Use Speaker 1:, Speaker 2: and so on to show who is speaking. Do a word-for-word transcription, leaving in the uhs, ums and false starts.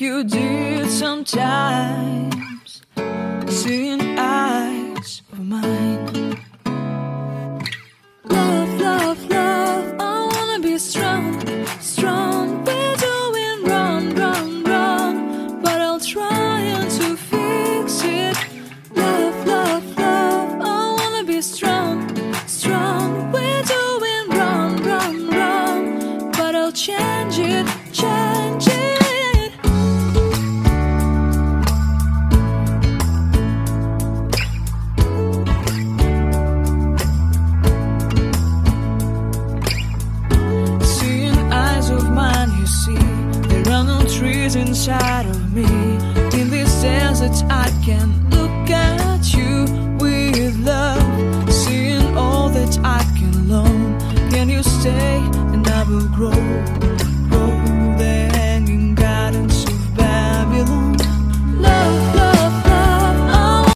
Speaker 1: you did sometimes, seeing eyes of mine. Love, love, love, I wanna be strong, strong. We're doing wrong, wrong, wrong, but I'll try to fix it. Love, love, love, I wanna be strong, strong. We're doing wrong, wrong, wrong, but I'll change it, change it. Trees inside of me. In this desert I can look at you with love, seeing all that I can learn. Can you stay and I will grow?